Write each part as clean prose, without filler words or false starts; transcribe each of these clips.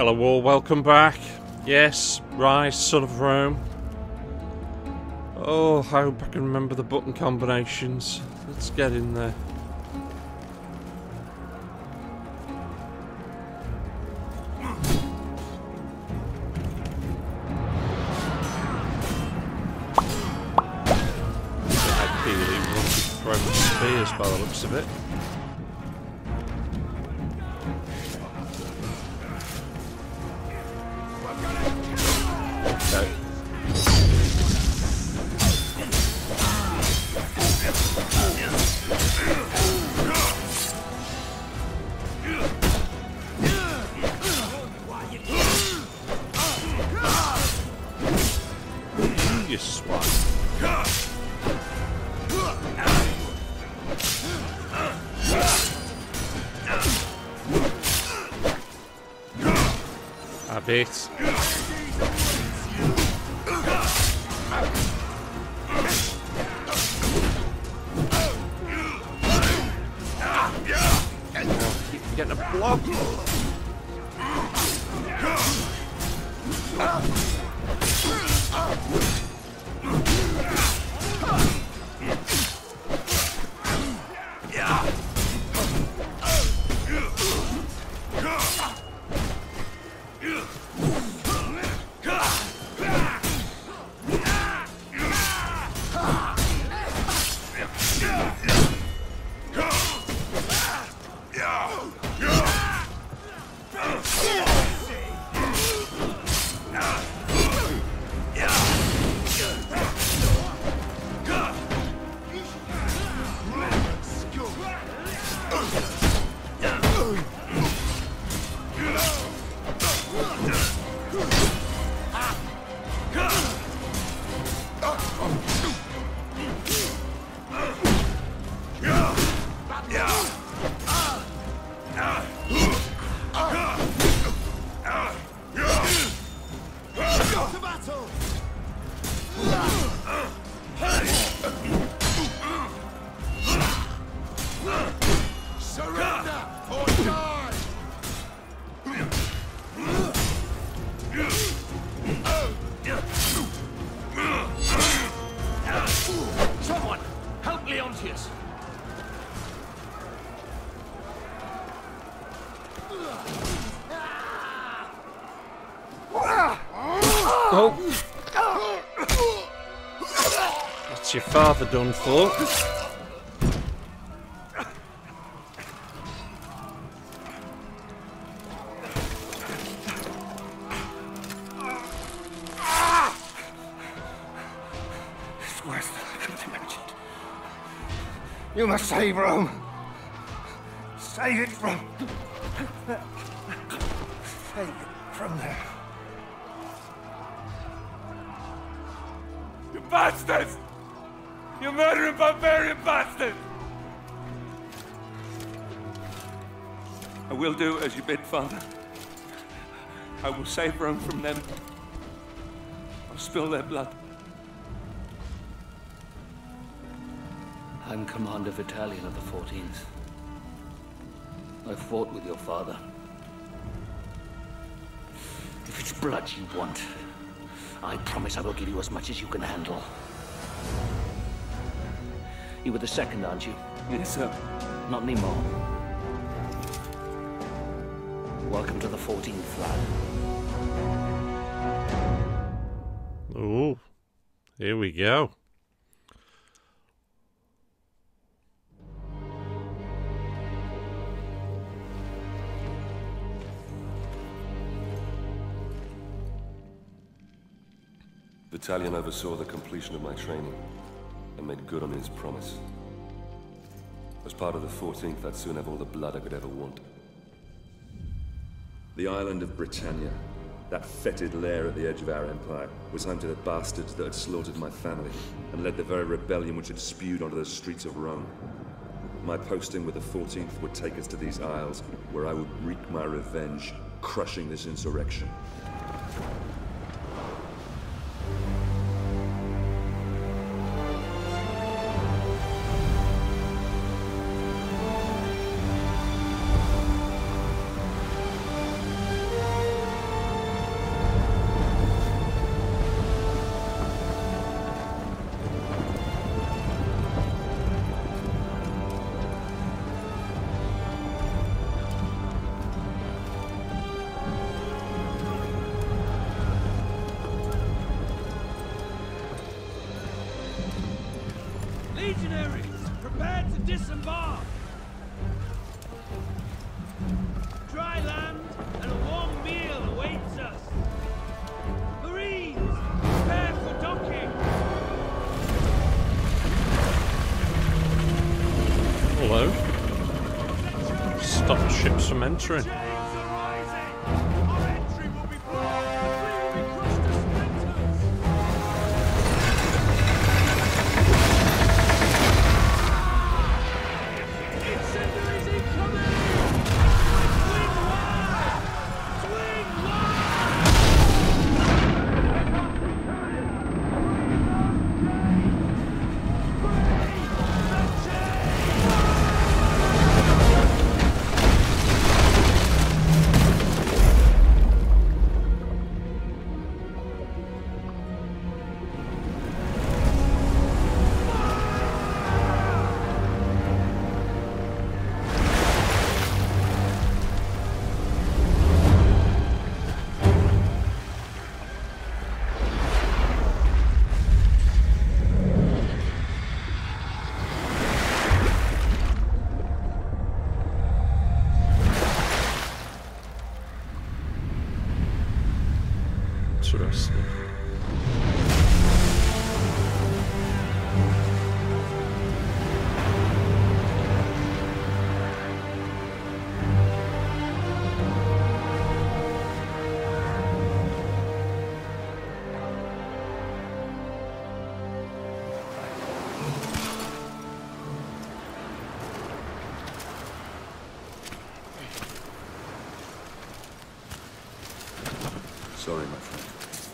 Hello all, welcome back. Yes, Ryse Son of Rome. Oh, I hope I can remember the button combinations. Let's get in there. Ideally, we want to throw spears by the looks of it. You swine. A bit. Keep getting a block. What's your father done for? It's worse than I could have imagined. You must save Rome. Save it from... Save it from there. You bastards! You murdering barbarian bastards! I will do as you bid, Father. I will save Rome from them. I'll spill their blood. I'm Commander Battalion of the 14th. I fought with your father. If it's blood you want, I promise I will give you as much as you can handle. You were the second, aren't you? Yes, sir. Not anymore. Welcome to the 14th, lad. Oh, here we go. Battalion oversaw the completion of my training and made good on his promise. As part of the 14th, I'd soon have all the blood I could ever want. The island of Britannia, that fetid lair at the edge of our empire, was home to the bastards that had slaughtered my family and led the very rebellion which had spewed onto the streets of Rome. My posting with the 14th would take us to these isles, where I would wreak my revenge, crushing this insurrection. Legionaries, prepare to disembark! Dry land and a warm meal awaits us! Marines, prepare for docking! Hello. Stop ships from entering. Interesting. Sorry, my friend.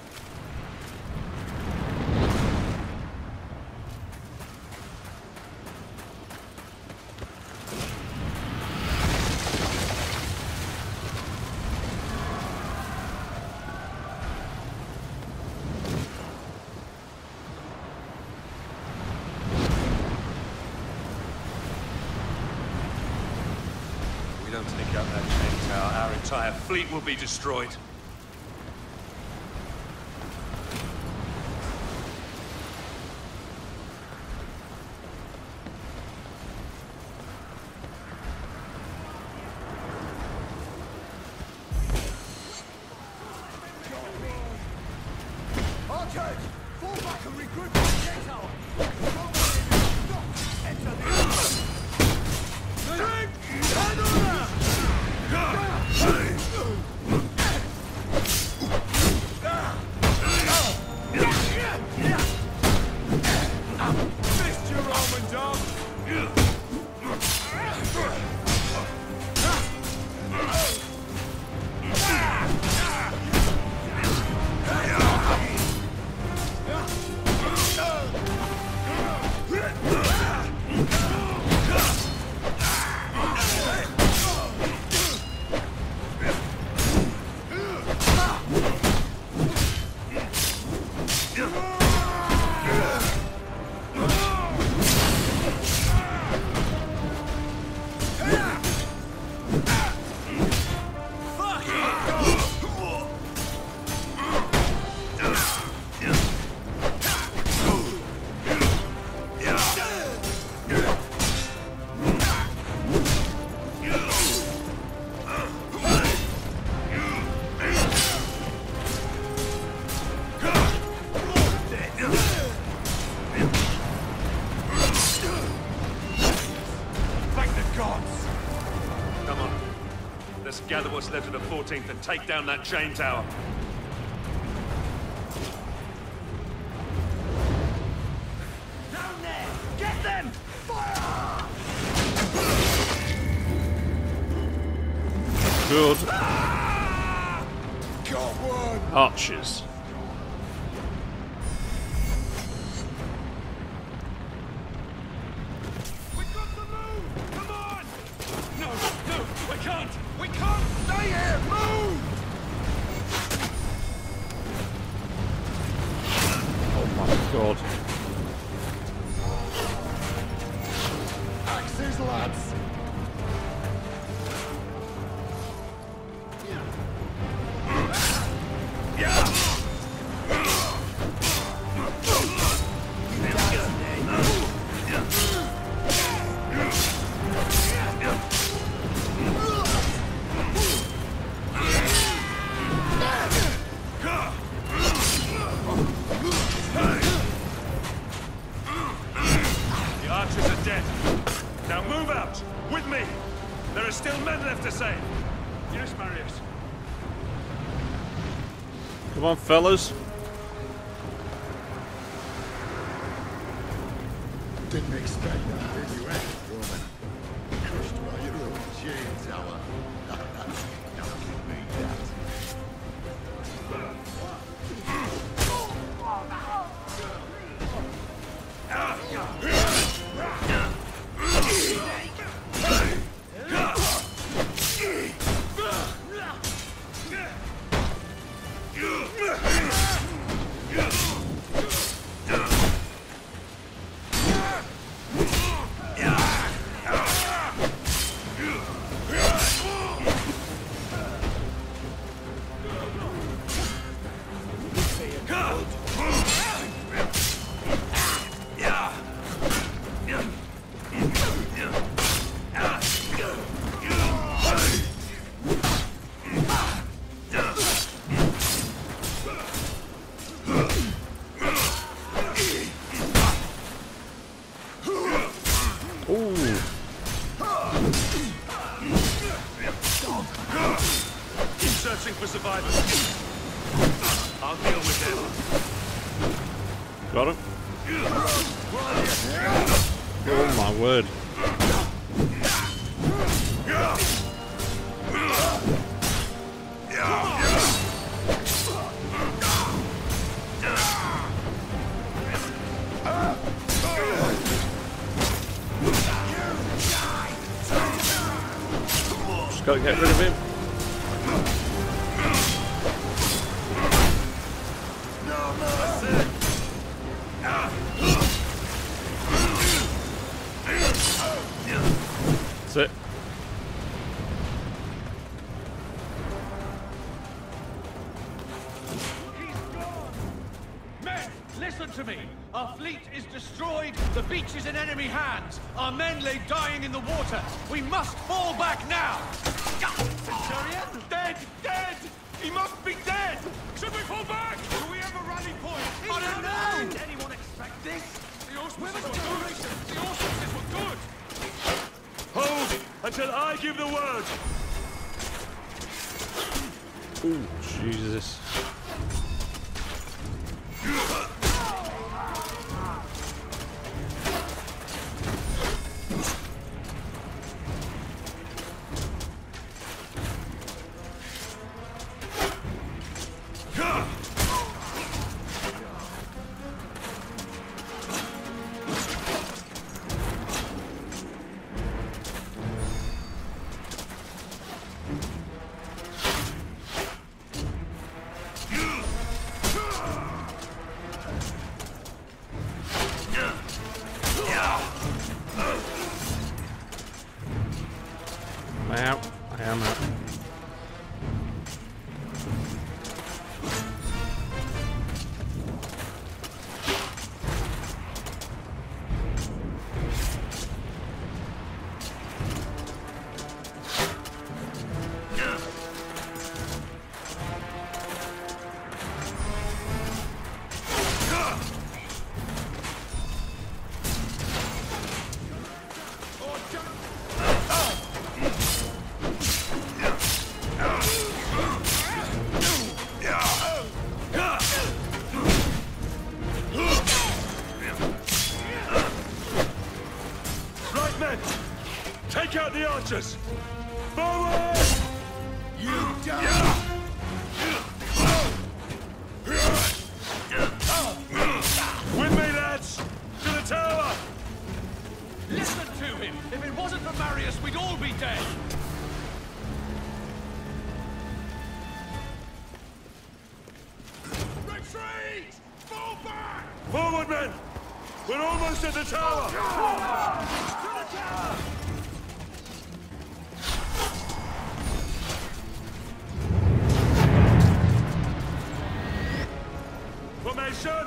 If we don't take out that chain tower, our entire fleet will be destroyed. Gather what's left of the 14th and take down that chain tower. Down there! Get them! Fire! Good. Got one! Archers. We've got to move! Come on! No, we can't! We can't stay here! Move! Oh my god. Axes, lads! Come on, fellas. Didn't expect that, did you, Roman? Crushed by your own chain tower. Don't give me that. Searching for survivors. I'll deal with them. Got him. Oh my word. Just gotta get rid of him. That's it. He's gone! Men, listen to me! Our fleet is destroyed, the beach is in enemy hands. Our men lay dying in the water. We must fall back now! Centurion? Dead! Dead! He must be dead! Should we fall back? Do we have a rally point? I don't know! Did anyone expect this? The auspices were good! The auspices were good! Hold until I give the word. Ooh, Jesus. Am I out? I am out. Take out the archers! Forward! You die! With me, lads! To the tower! Listen to him! If it wasn't for Marius, we'd all be dead! Retreat! Fall back! Forward, men! We're almost at the tower! To the tower! Formation!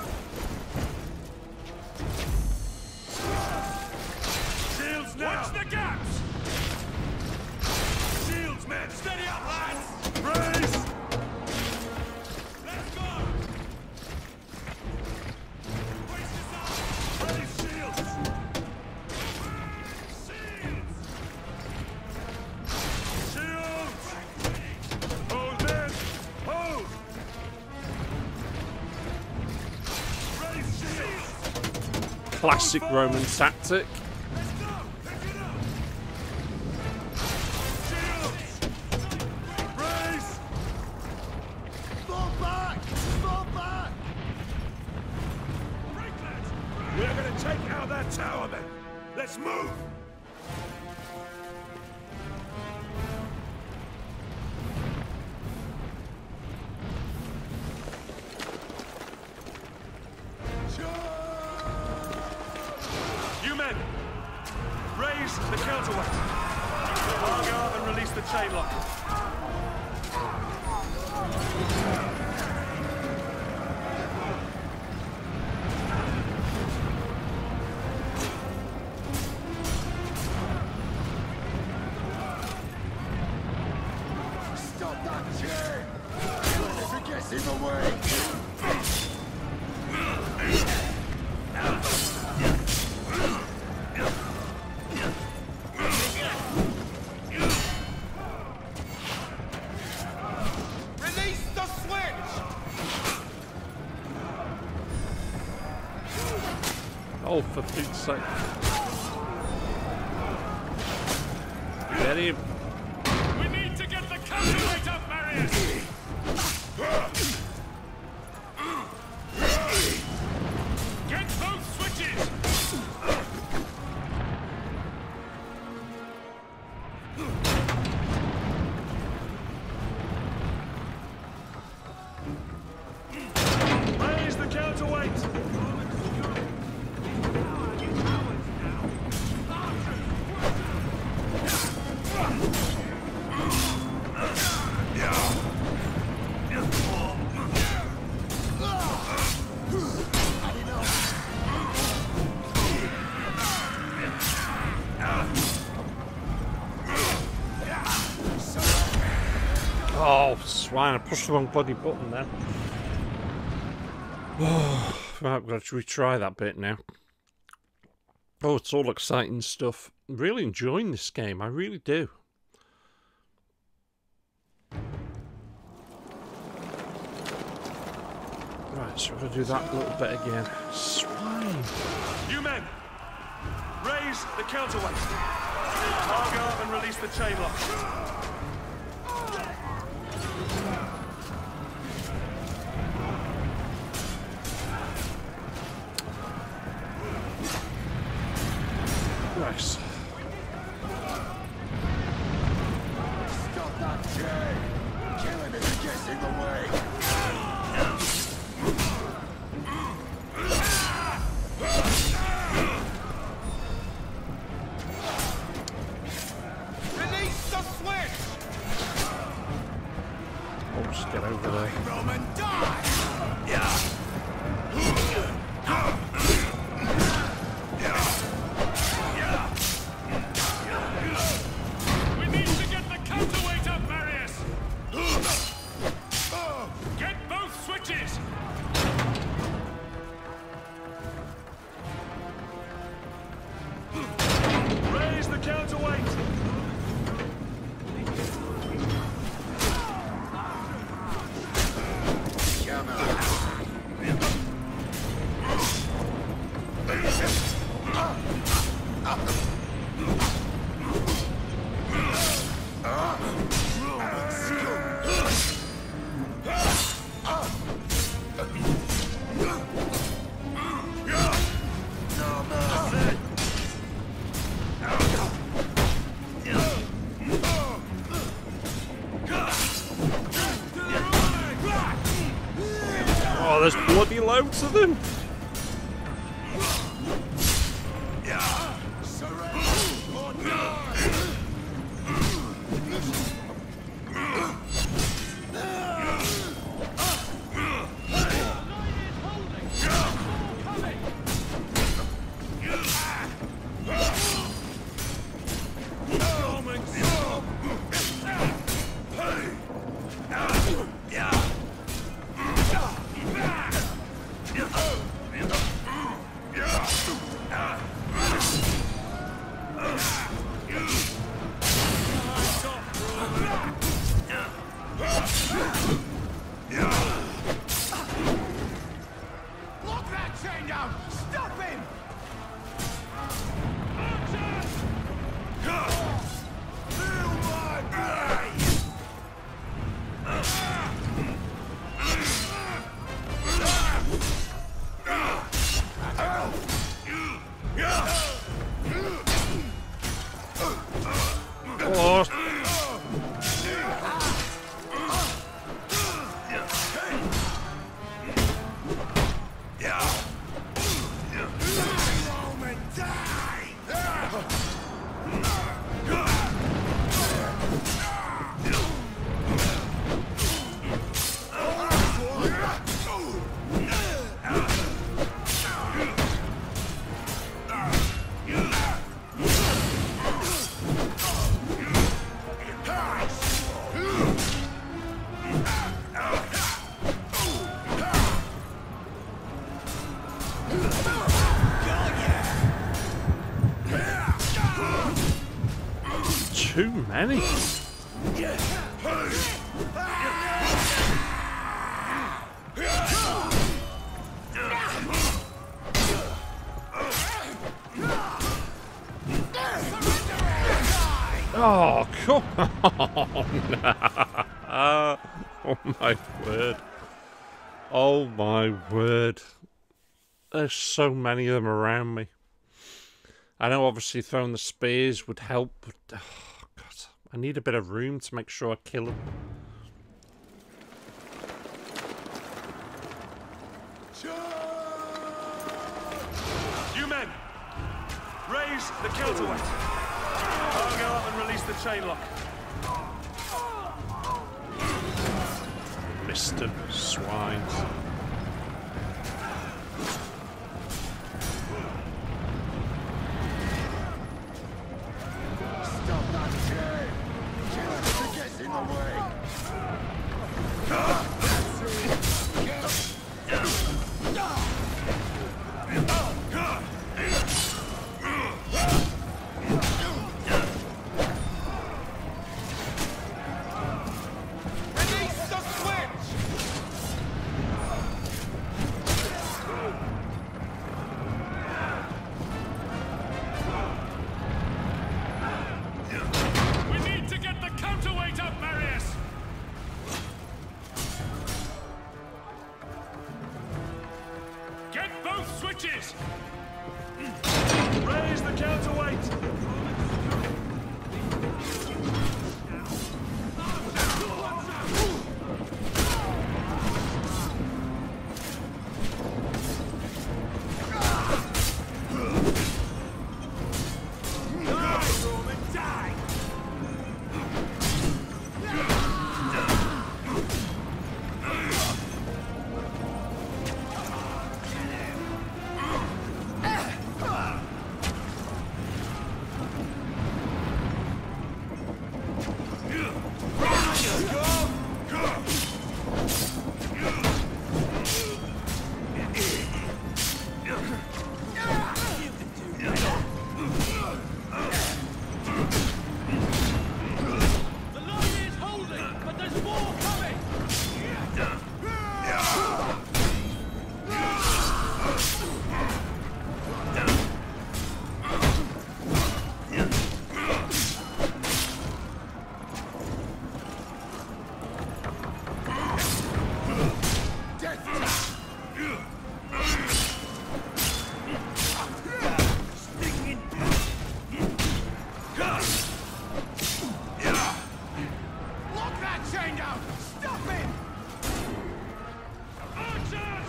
Shields now! Watch the gaps! Shields, men! Steady up, lads! Raise! Let's go! Brace yourself! Raise shields! Shields! Shields! Hold, men! Hold! classic Roman tactic. We're gonna take out that tower then. Let's move! You men! Raise the counterweight. Argar and release the chain lock. In the way! Release the switch! Oh, for Pete's sake. Get him. We need to get the counterweight up, Marius! Get both switches! Raise the counterweight! Oh, swine, I pushed the wrong bloody button there. Oh, right, I've got to retry that bit now. Oh, it's all exciting stuff. I'm really enjoying this game, I really do. Right, so we're going to do that little bit again. Swine! You men! Raise the counterweight! Argar and release the chain lock. Nice. Stop that chain! Kill him if he gets in the way! Release the switch! Oh, just get over there. Roman, die! We need to get the counterweight up, Marius! Get both switches! Raise the counterweight! Come on! Oh, there's bloody loads of them! Lock that chain down! Stop him! Oh. Too many. Oh, come on. Oh my word. Oh my word. There's so many of them around me. I know obviously throwing the spears would help, but oh God, I need a bit of room to make sure I kill them. You men, raise the counterweight. I'll go up and release the chain lock. Mr. Swines. Stop that chain! It gets in the way! Release the switch! We need to get the counterweight up, Marius! Get both switches! Raise the counterweight! The line is holding, but there's more coming! Lock that chain down! Stop it! Archers!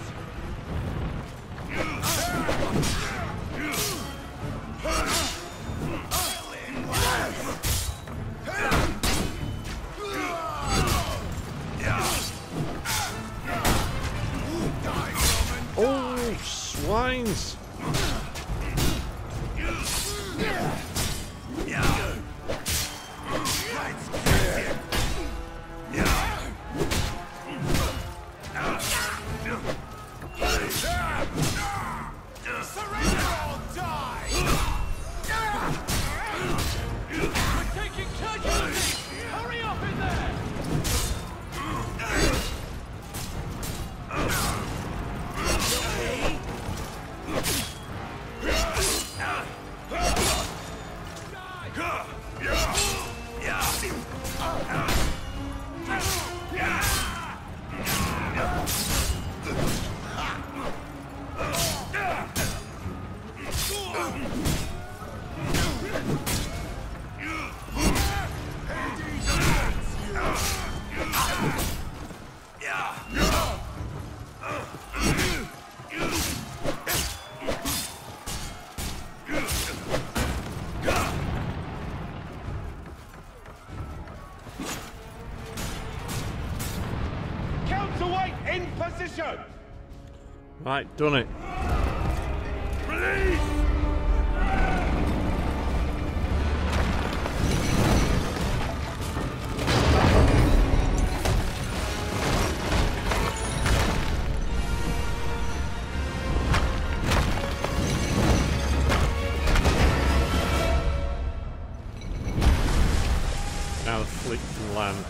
Oh, swines! Surrender or die! We're taking casualties! Hurry up in there! Right, done it. Release! Now the fleet can land.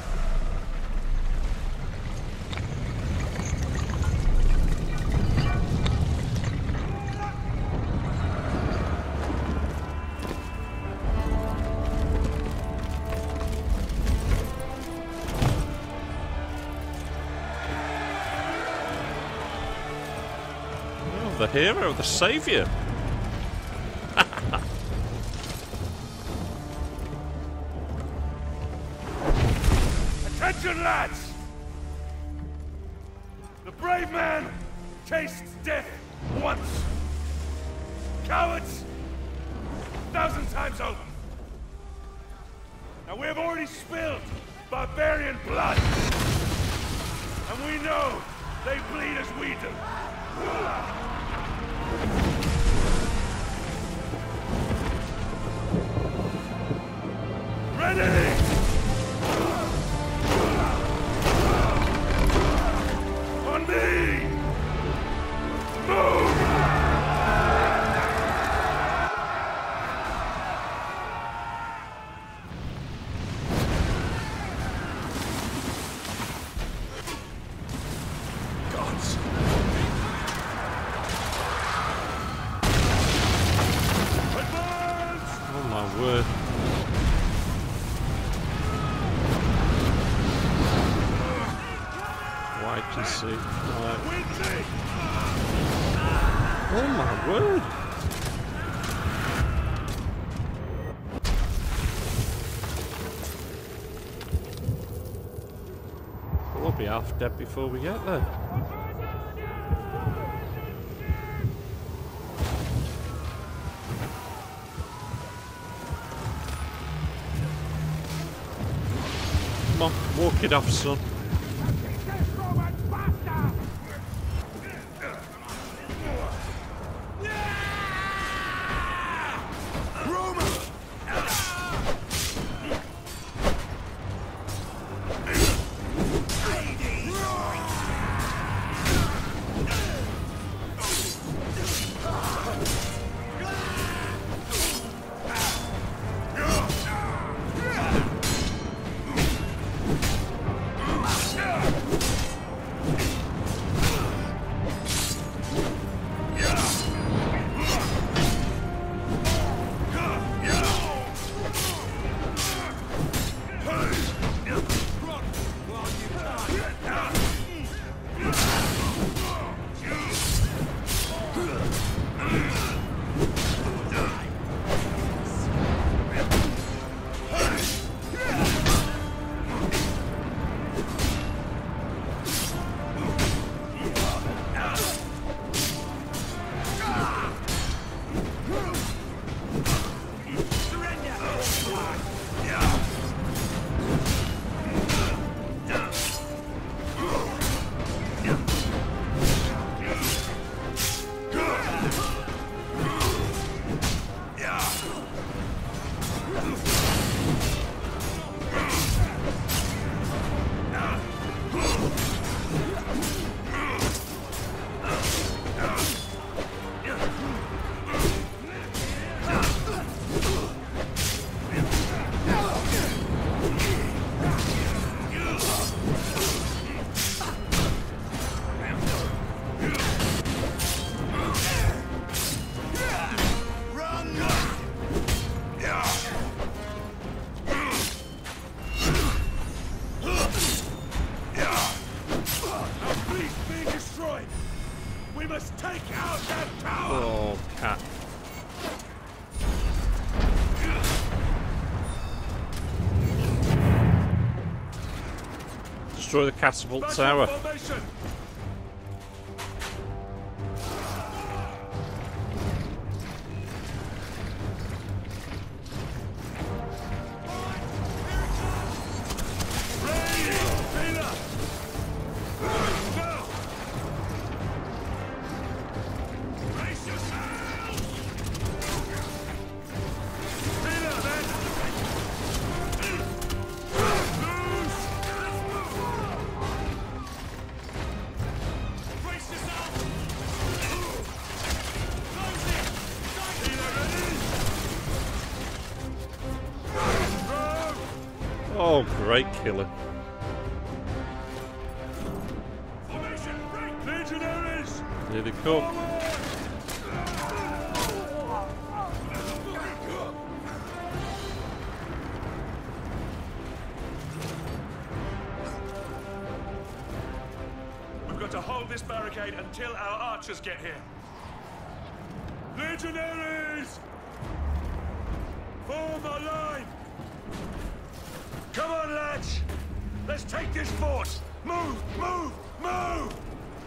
Oh, the hero, the saviour. Attention, lads! The brave man tastes death once. Cowards, 1,000 times over. Now we have already spilled barbarian blood, and we know they bleed as we do. Ready! On me! Move! Gods! Advance! Oh my word. I can see. Right. Oh my word! We'll be half dead before we get there. Come on, walk it off, son. Oh, cat. Destroy the catapult tower. Oh, great killer. Legionaries! Here they come. We've got to hold this barricade until our archers get here. Legionaries! Form a line! Come on, lads! Let's take this fort! Move! Move! Move!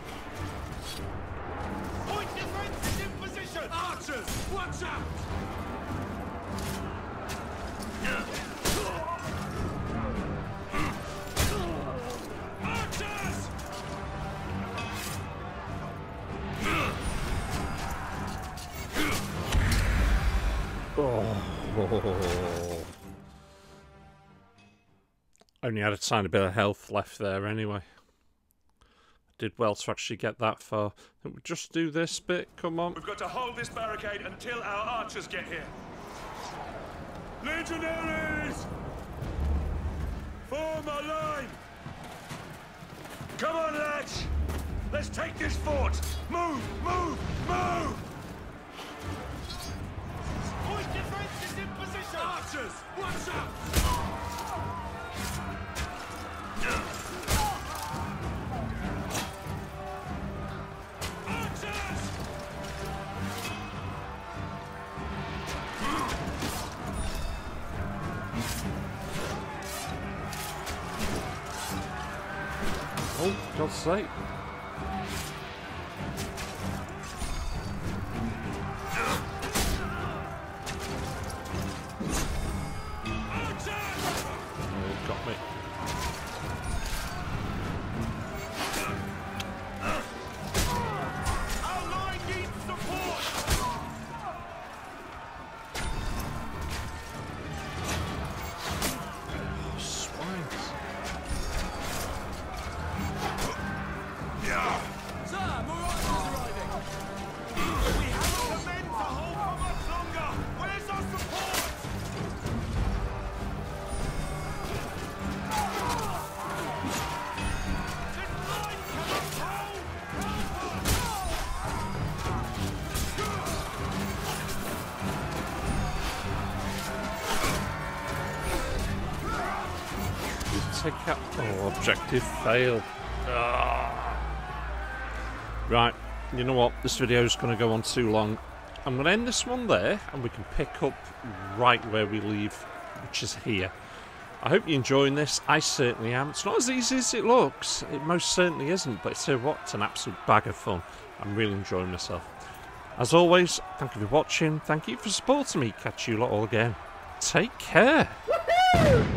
Point defense is in position! Archers! Watch out! Archers! Oh. Only had a tiny bit of health left there anyway. Did well to actually get that far. Then we just do this bit, come on. We've got to hold this barricade until our archers get here. Legionaries! Form a line! Come on, lads! Let's take this fort! Move! Move! Move! Point defense is in position! Archers! Watch out! Archers! Oh, God's sake. Oh, got me. Our line needs support! Swines. Sir, Marius is arriving! We haven't the men to hold for much longer! Where's our support? This line cannot hold! Take out. Oh, objective failed. Right, you know what? This video is going to go on too long. I'm going to end this one there, and we can pick up right where we leave, which is here. I hope you're enjoying this. I certainly am. It's not as easy as it looks. It most certainly isn't, but it's an absolute bag of fun. I'm really enjoying myself. As always, thank you for watching. Thank you for supporting me. Catch you lot all again. Take care. Woohoo!